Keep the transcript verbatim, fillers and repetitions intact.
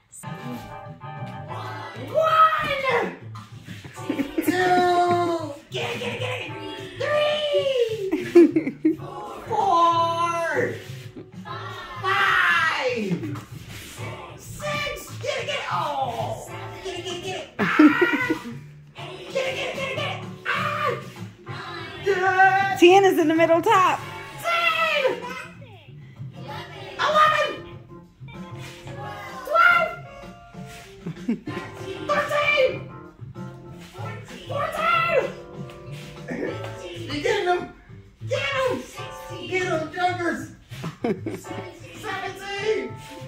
One! Two! Get it, get it, get it! Three! Four! Five! Six! Get it, get it! Oh! Get it, get it, get it! Ah! Get it, get it, get it, get it! Ah! Good! ten is in the middle top. Ten! Eleven! Twelve! Thirteen! Fourteen! You getting them? Get them! Get them, jumpers! Seventeen!